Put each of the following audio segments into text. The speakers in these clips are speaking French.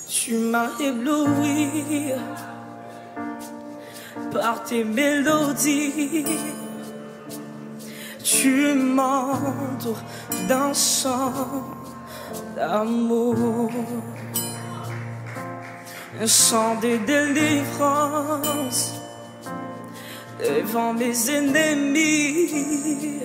Tu m'as ébloui par tes mélodies. Tu m'entoures d'un chant d'amour, un chant de délivrance devant mes ennemis,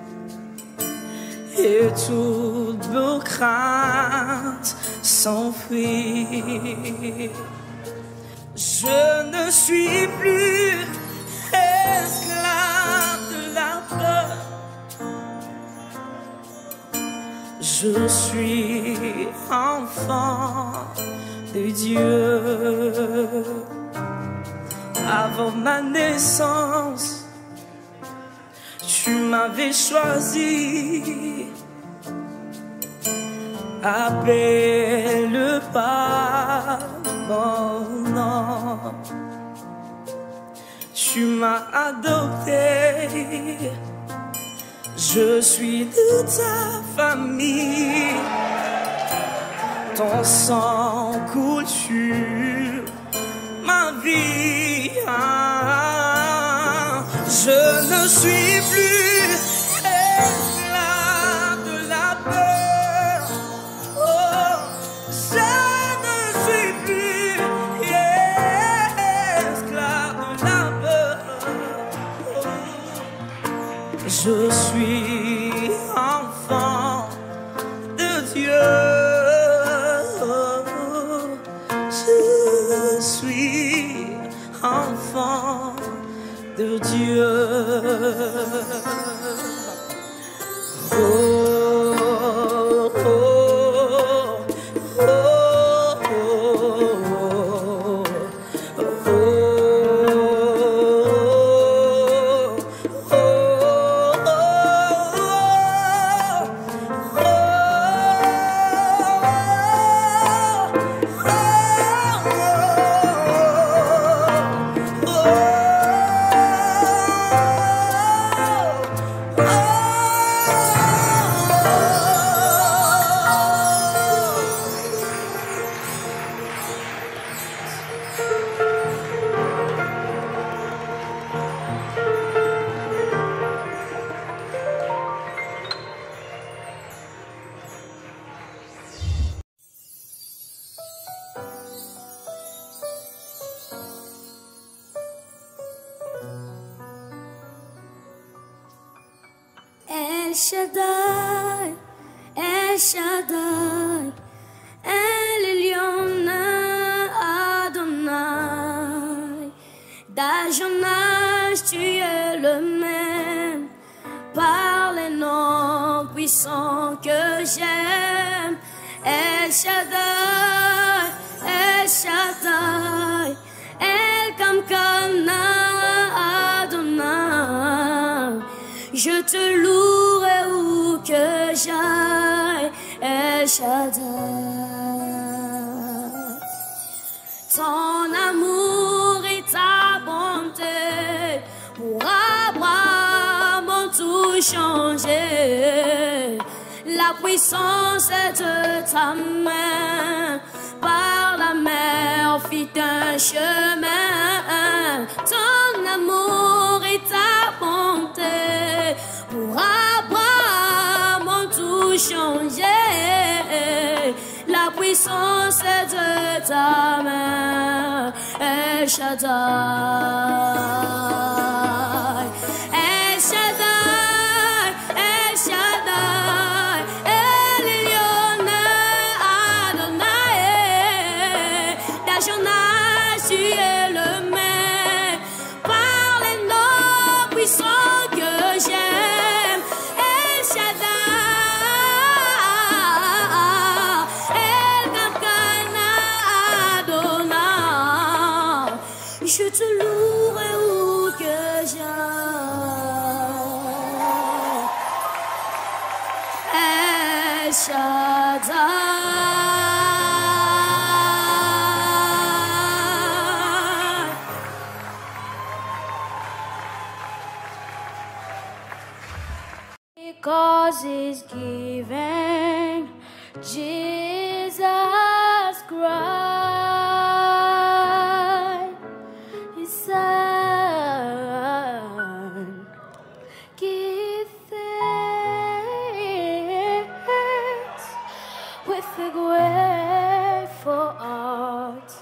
et toutes vos craintes s'enfuient. Je ne suis plus esclave de la peur. Je suis enfant de Dieu. Avant ma naissance, tu m'avais choisi. Appelle par mon nom. Tu m'as adopté. Je suis de ta famille. Ton sang coule sur ma vie. Je ne suis plus esclave de la peur. Oh, je ne suis plus esclave de la peur. Oh, je suis enfant de Dieu. Je suis enfant de Dieu. Oh, oh, oh, oh, El Shaddai, El Shaddai, El Elyon Adonai. D'âge en âge, tu es le même, par les noms puissants que j'aime. El Shaddai, El Shaddai, El Kamkana Adonai. Je te louerai où que j'aille, El Shaddai. Ton amour et ta bonté pour Abraham ont tout changé. La puissance de ta main par la mer fit un chemin. Ton amour et ta bonté pour Abraham ont tout changé. La puissance de ta main, El Shaddai. El Shaddai, El Shaddai, El Elyon Adonai. D'âge en âge, tu es le même, par les noms puissants que j'aime. El Shaddai, El Kamkana Adonai. Je te louerai où que j'aille, El Shaddai. Because he's giving Jesus Christ. grateful heart.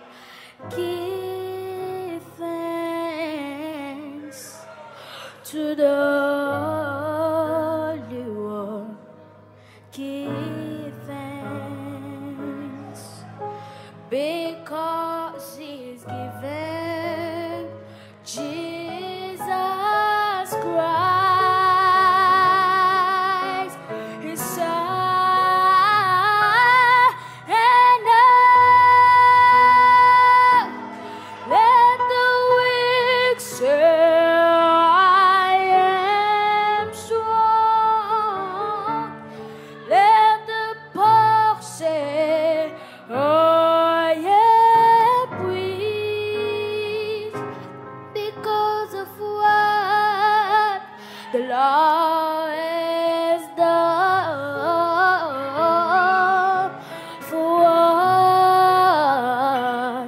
Give thanks to the Holy One. Give thanks because He's given Jesus Christ, His Son, and now let the weak say I am strong. Let the poor say I am weak, because of what the Lord has done. For what?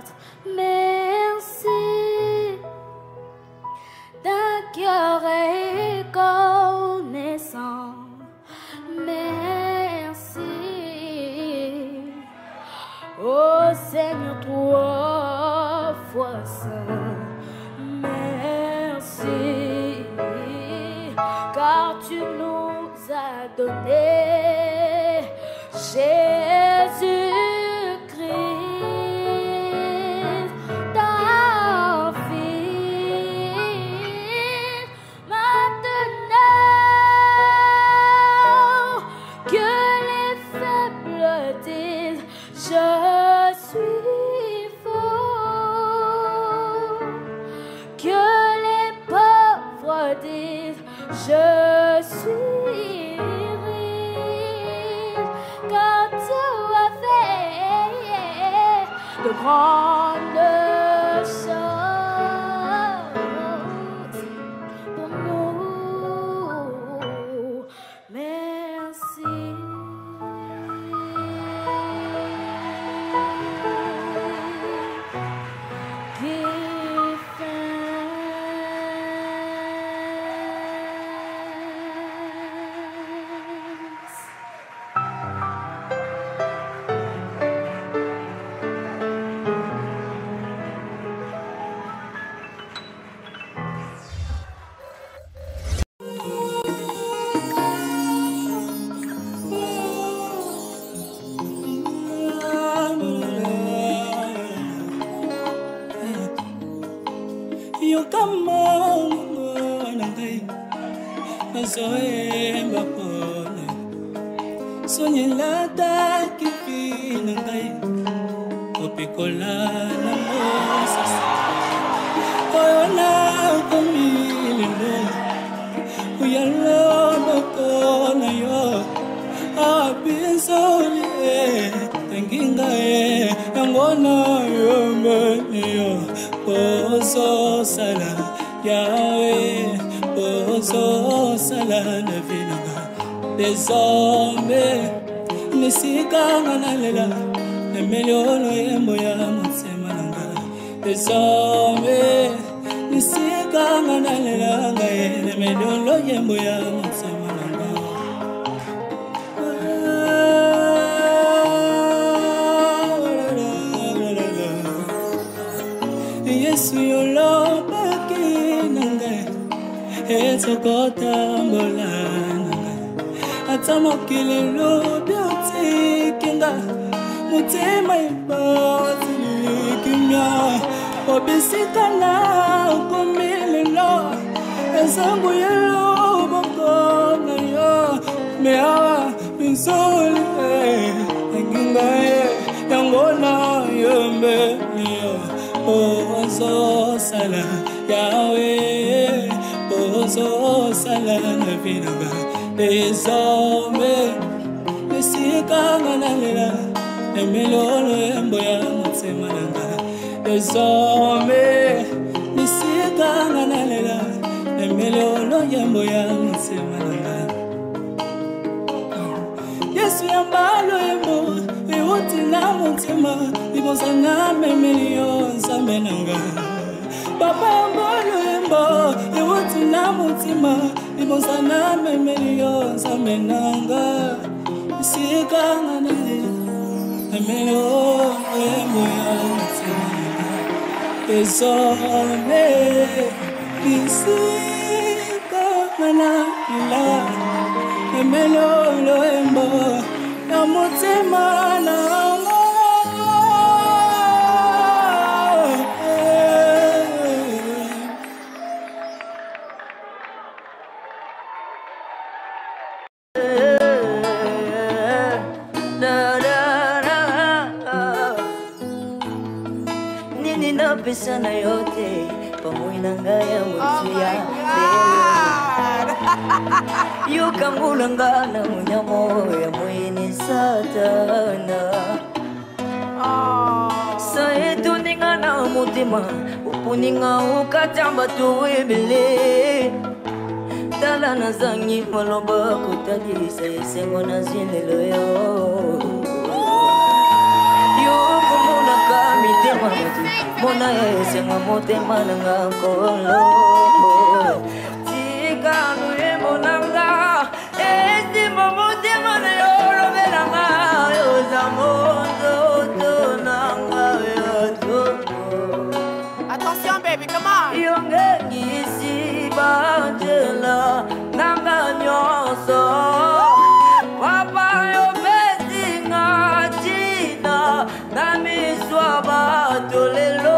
Merci. D'un cœur reconnaissant. Merci. Oh Seigneur, trois fois saint. Merci, car tu nous as donné Jésus-Christ, ton Fils. Maintenant que les faibles disent je suis fort, que les pauvres disent je suis riche, car tu as fait de grandes choses pour nous. Merci. Give thanks. You come on, Zoemba pone, Sonyelata kifinangai, Opicola na mosas, Oyona komilino, Uyalo kona yo, Abinsoye, Tenginga Yangona yo, Pozo sala, Yahweh, Pozo sala na vinanga. Désormais, Nisikanga nalela, Nemeliono yembo ya mutsemananga. Désormais, Nisikanga nalela, Nemeliono yembo ya mutsemananga. Yesu yolo pakinanga, etokota mbolanga, atamokile lo beauty kinga, mutema ibazili kimya, obisikana kumile lo, ezangu yelo bokona yo, meawa binsole, kinga yangona yembe yo. Pozo sala Yahweh, Pozo sala na vinanga. Désormais, Nisikanga nalela, Nemeliono yembo ya mutsemananga. Désormais, Nisikanga nalela, Nemeliono yembo ya mutsemananga. Yesu yambalo yembo, iwuti na mutima, ibozana memelio zamenanga. Papa yambalo yembo, iwuti na mutima, ibozana memelio zamenanga. Nisikanga nalela, Désormais, ici, comme la Pesana yote pamoja ngaya mutia yuka mulangana munyamo ya mwini satana saetu ningana mutima upuninga ukatamba tuwebele tala nazangi maloba kutali sayesengo na zineloyo yuko mulaka mitema Mona esenga motema nanga kolo Tika nuye monanga Estima motema na yoro belanga Yoza mondo tonanga yotoko Attention baby, come on Yonge gisi banjela Nanga nyoso Papa yo besinga china Nami swaba tolelo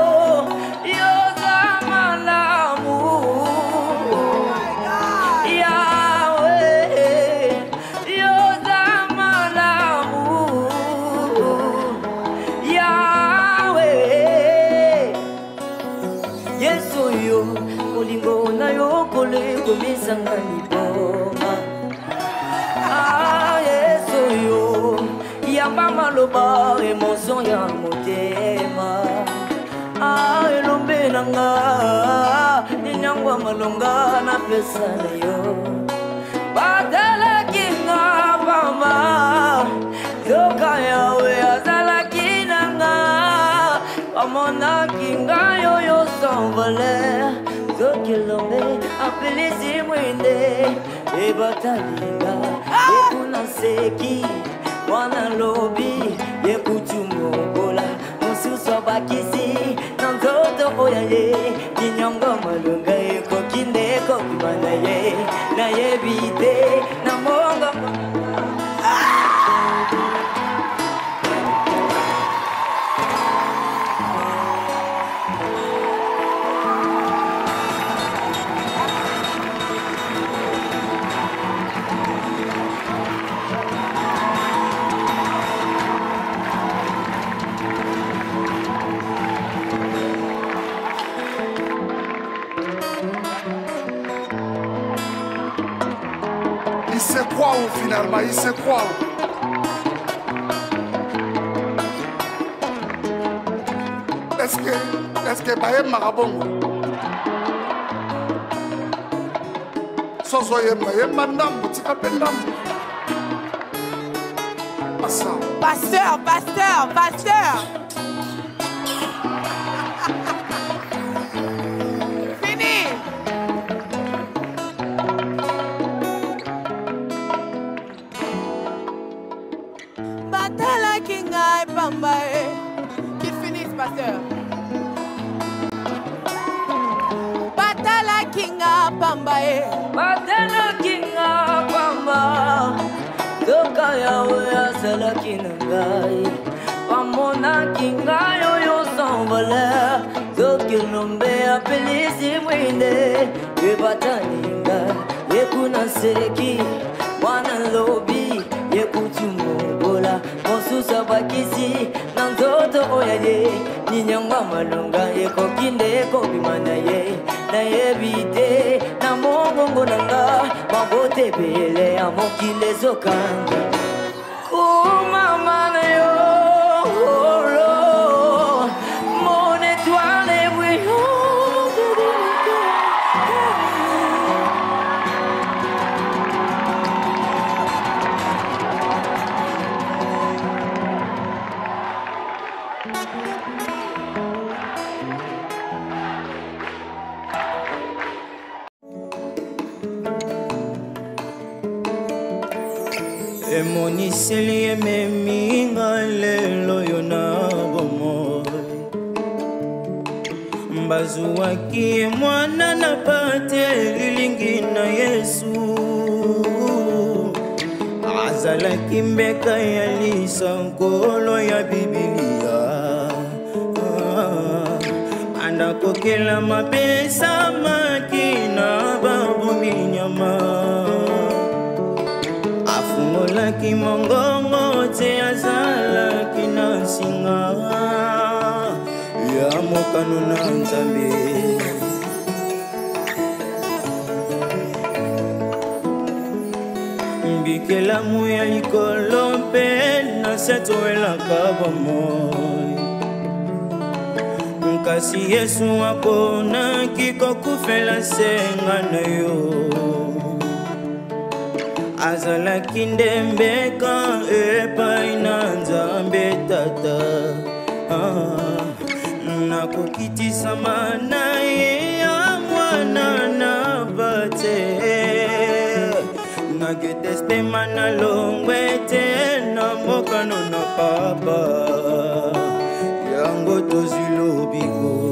Misangani boma Yesu yo Yamba maloba emotion ya motema Elombe nanga Ninyangwa malonga na pesa na yo Badala kinga mama Yoka yawe azala kinanga Amona kinga yo yo sans valeur Zokilombe apele simwende Ebatalinga Ekuna seki Wana lobi Yekutumobola Mususo bakisi Nanzoto oyaye Ninyongo malunga Eko kinde kopimana ye Na yebite Na monga Il sait quoi ou finalement, il sait quoi ou? Est-ce que Baye Marabongo Soso Yemba Ndambu, Tika Pendambu Pasteur, pasteur, pasteur Fini Batala kinga pambae Qu'il finisse, pasteur Batala kinga pambae Batala kinga pamba Toka yawe asala kinangai Pamona kinga yo yo sans valeur Zokilombe apelisi mwinde Yebataninga Yekuna seki Wana lobi Yekutumobola Mosusa bakisi Nanzoto oyaye Ninyangwa malunga Yeko kinde kopimana ye Na yebite Na mongongo nanga Mabote pele ya mokile zokanga Kumama na yo Mon étoile est brillante de Emoniseli ememinga lelo Bazwaki mwana na pate lilingi na Yesu azalaki mbeka ya lisankolo ya Biblia anda kokela mapesa makina babomi nyama afungolaki mongongo te azalaki na singa ya mokano na Nzambe mbikela muya likolo mpe na seto elaka bomoi kasi Yesu aponaki kokufela senga na yo azalaki ndembeka epai na Nzambe tata nakokitisa na ye ya mwana na bate naketeste mana longwe te na mokano na papa yango tozilobiko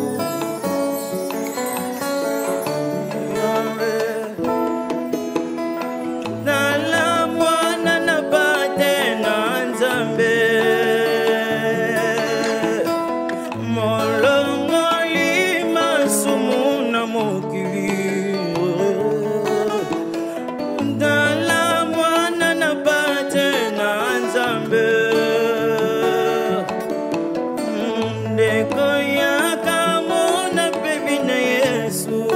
nala mwana na bate na Nzambe molongoli masumu na mokili nala mwana na bate na Nzambe ndeko yaka mona bebi na Yesu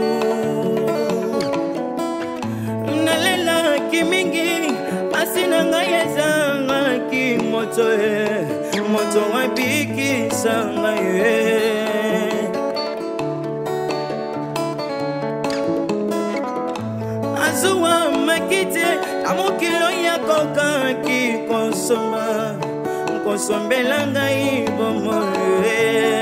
nalelaki mingi asina ngai ezangaki moto moto wabikisa ngai azuwa makite na mokilo ya kokaki konsoma kosombela ngai bomoi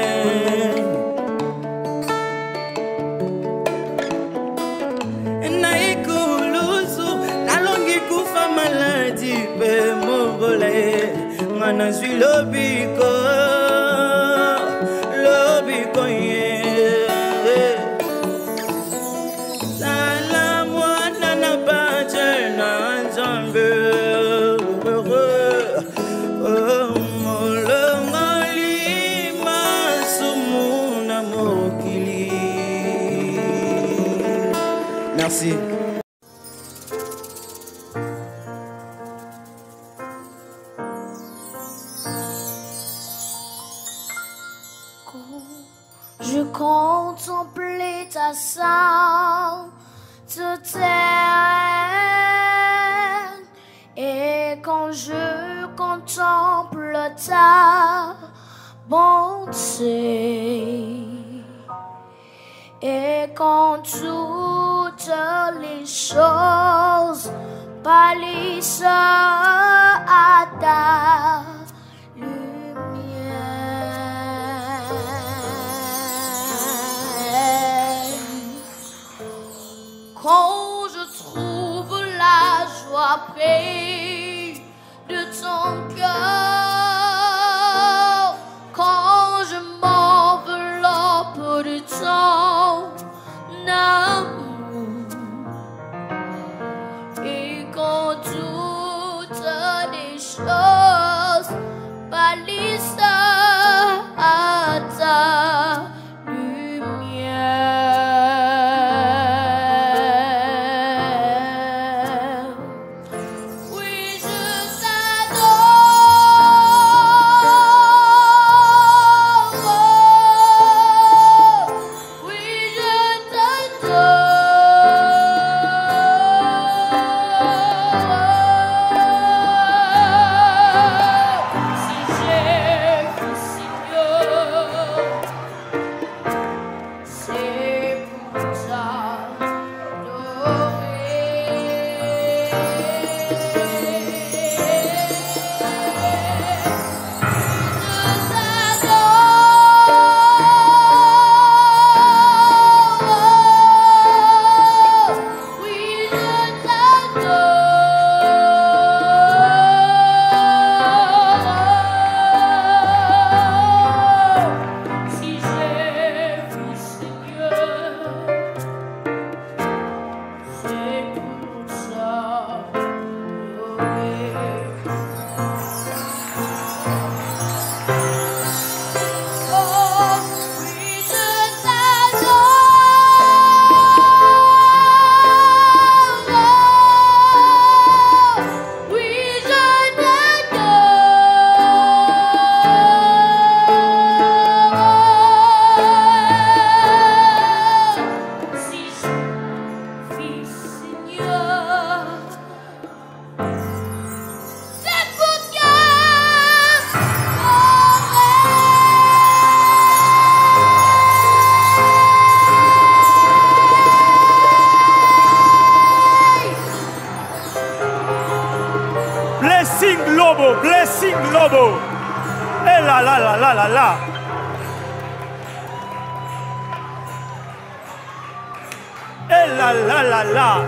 na ikuluzu nalongi kufa maladi pe mobole nga nazwi lobiko ye tala mwana na bate na Nzambe merci. Je contemplais ta sainteté et quand je contemple ta bonté et quand toutes les choses pâlissent à ta quand je trouve la joie près de ton cœur, quand je m'enveloppe de ton amour, et quand toutes les choses Lobo, Blessing Lobo. Et là là là là là là. Et là là là là.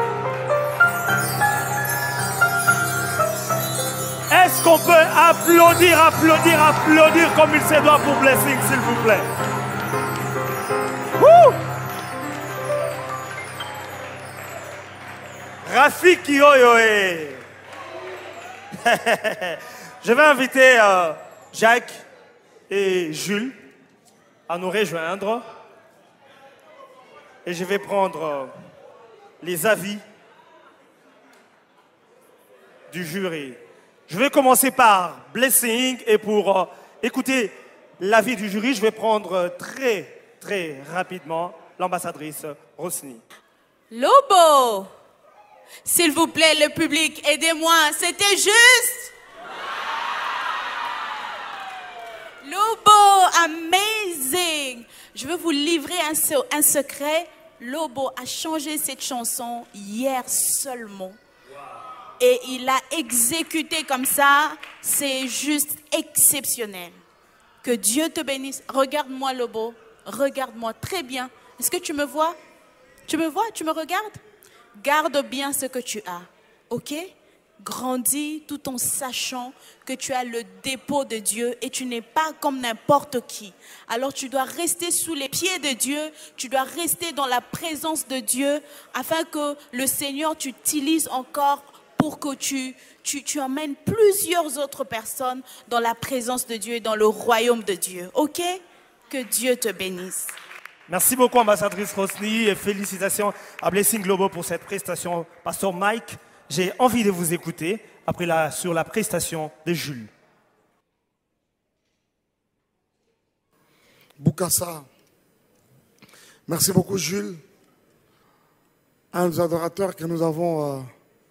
Est-ce qu'on peut applaudir, applaudir, applaudir comme il se doit pour Blessing, s'il vous plaît? Wouh! Rafiki Oyoé. Je vais inviter Jacques et Jules à nous rejoindre. Et je vais prendre les avis du jury. Je vais commencer par Blessing et pour écouter l'avis du jury, je vais prendre très rapidement l'ambassadrice Rosny. Lobo, s'il vous plaît, le public, aidez-moi, c'était juste. Lobo, amazing. Je veux vous livrer un secret. Lobo a changé cette chanson hier seulement. Et il l'a exécuté comme ça. C'est juste exceptionnel. Que Dieu te bénisse. Regarde-moi, Lobo. Regarde-moi très bien. Est-ce que tu me vois? Tu me vois? Tu me regardes? Garde bien ce que tu as. Ok? Grandis tout en sachant que tu as le dépôt de Dieu et tu n'es pas comme n'importe qui. Alors tu dois rester sous les pieds de Dieu, tu dois rester dans la présence de Dieu afin que le Seigneur t'utilise encore pour que tu emmènes plusieurs autres personnes dans la présence de Dieu et dans le royaume de Dieu. Ok? Que Dieu te bénisse. Merci beaucoup, ambassadrice Rosny, et félicitations à Blessing Lobo pour cette prestation. Pasteur Mike, j'ai envie de vous écouter sur la prestation de Jules. Boukassa. Merci beaucoup, Jules. Un des adorateurs que nous avons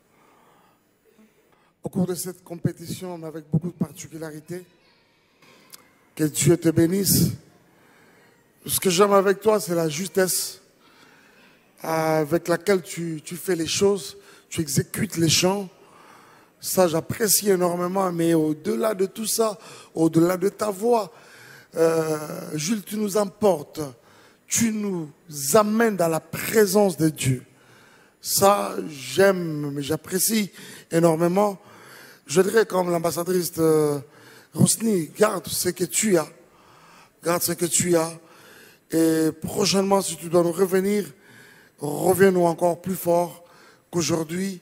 au cours de cette compétition, mais avec beaucoup de particularités. Que Dieu te bénisse. Ce que j'aime avec toi, c'est la justesse avec laquelle tu fais les choses, tu exécutes les chants. Ça, j'apprécie énormément, mais au-delà de tout ça, au-delà de ta voix, Jules, tu nous emportes, tu nous amènes dans la présence de Dieu. Ça, j'aime, mais j'apprécie énormément. Je dirais comme l'ambassadrice Rosny, garde ce que tu as. Garde ce que tu as. Et prochainement, si tu dois nous revenir, reviens-nous encore plus fort qu'aujourd'hui.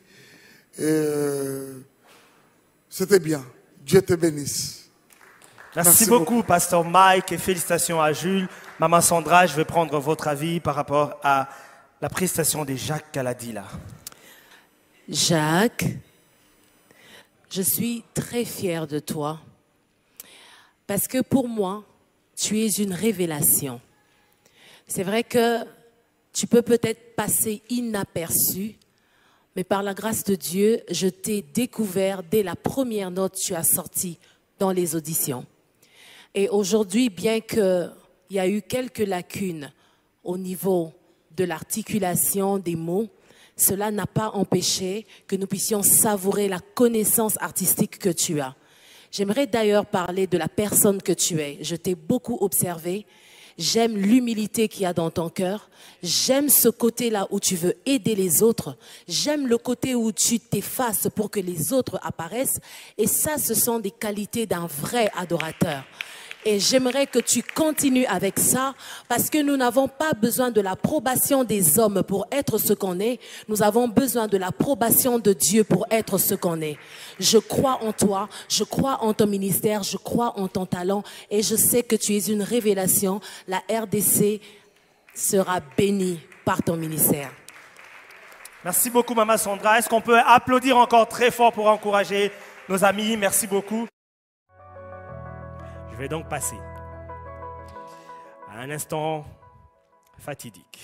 C'était bien. Dieu te bénisse. Merci beaucoup, Pasteur Mike, et félicitations à Jules. Maman Sandra, je vais prendre votre avis par rapport à la prestation de Jacques Kaladila. Jacques, je suis très fière de toi parce que pour moi, tu es une révélation. C'est vrai que tu peux peut-être passer inaperçu, mais par la grâce de Dieu, je t'ai découvert dès la première note que tu as sortie dans les auditions. Et aujourd'hui, bien qu'il y a eu quelques lacunes au niveau de l'articulation des mots, cela n'a pas empêché que nous puissions savourer la connaissance artistique que tu as. J'aimerais d'ailleurs parler de la personne que tu es. Je t'ai beaucoup observé. J'aime l'humilité qu'il y a dans ton cœur. J'aime ce côté-là où tu veux aider les autres. J'aime le côté où tu t'effaces pour que les autres apparaissent. Et ça, ce sont des qualités d'un vrai adorateur. Et j'aimerais que tu continues avec ça parce que nous n'avons pas besoin de l'approbation des hommes pour être ce qu'on est. Nous avons besoin de l'approbation de Dieu pour être ce qu'on est. Je crois en toi, je crois en ton ministère, je crois en ton talent et je sais que tu es une révélation. La RDC sera bénie par ton ministère. Merci beaucoup, Maman Sandra. Est-ce qu'on peut applaudir encore très fort pour encourager nos amis? Merci beaucoup. Je vais donc passer à un instant fatidique.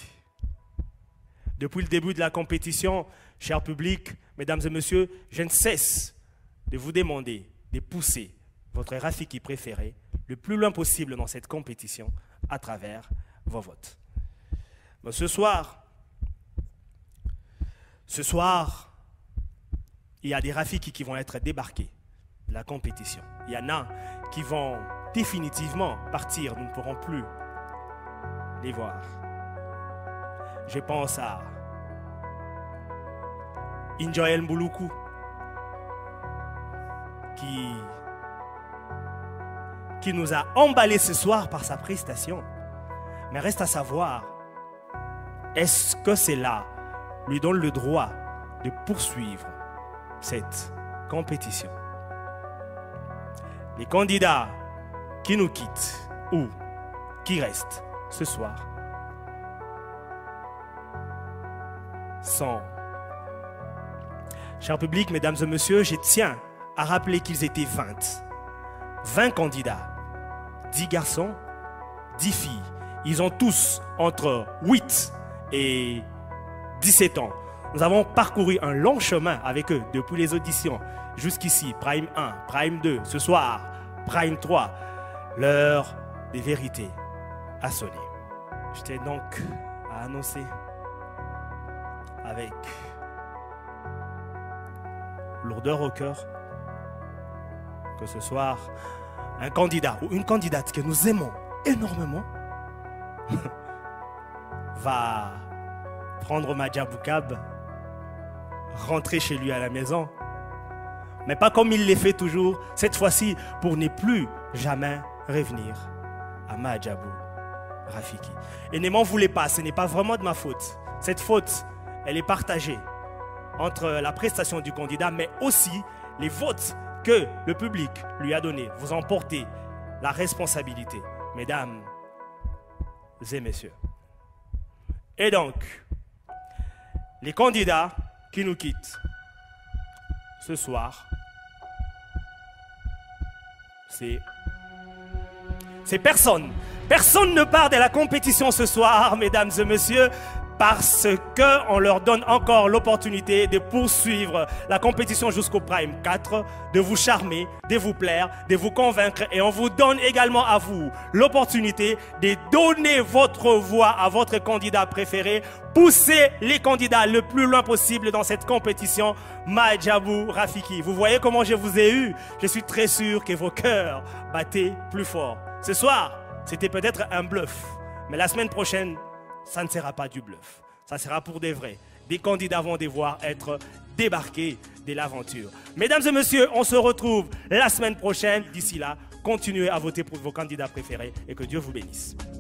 Depuis le début de la compétition, cher public, mesdames et messieurs, je ne cesse de vous demander de pousser votre Rafiki préféré le plus loin possible dans cette compétition à travers vos votes. Mais ce soir, il y a des Rafiki qui vont être débarqués de la compétition. Il y en a qui vont définitivement partir, nous ne pourrons plus les voir. Je pense à Injoel Mbuluku qui nous a emballés ce soir par sa prestation. Mais reste à savoir, est-ce que cela lui donne le droit de poursuivre cette compétition? Les candidats qui nous quittent ou qui restent ce soir sont... Cher public, mesdames et messieurs, je tiens à rappeler qu'ils étaient 20. 20 candidats, 10 garçons, 10 filles. Ils ont tous entre 8 et 17 ans. Nous avons parcouru un long chemin avec eux depuis les auditions jusqu'ici. Prime 1, Prime 2, ce soir, Prime 3. L'heure des vérités a sonné. Je tiens donc à annoncer avec lourdeur au cœur que ce soir, un candidat ou une candidate que nous aimons énormément va prendre Madjabou Cab, rentrer chez lui à la maison, mais pas comme il les fait toujours, cette fois-ci pour ne plus jamais revenir à Madjabou Rafiki. Et ne m'en voulez pas, ce n'est pas vraiment de ma faute. Cette faute, elle est partagée entre la prestation du candidat, mais aussi les votes que le public lui a donnés. Vous en portez la responsabilité, mesdames et messieurs. Et donc, les candidats qui nous quittent ce soir, c'est personne. Personne ne part de la compétition ce soir, mesdames et messieurs, parce qu'on leur donne encore l'opportunité de poursuivre la compétition jusqu'au Prime 4, de vous charmer, de vous plaire, de vous convaincre. Et on vous donne également à vous l'opportunité de donner votre voix à votre candidat préféré. Poussez les candidats le plus loin possible dans cette compétition. Madjabou Rafiki, vous voyez comment je vous ai eu? Je suis très sûr que vos cœurs battaient plus fort. Ce soir, c'était peut-être un bluff, mais la semaine prochaine, ça ne sera pas du bluff. Ça sera pour des vrais. Des candidats vont devoir être débarqués de l'aventure. Mesdames et messieurs, on se retrouve la semaine prochaine. D'ici là, continuez à voter pour vos candidats préférés et que Dieu vous bénisse.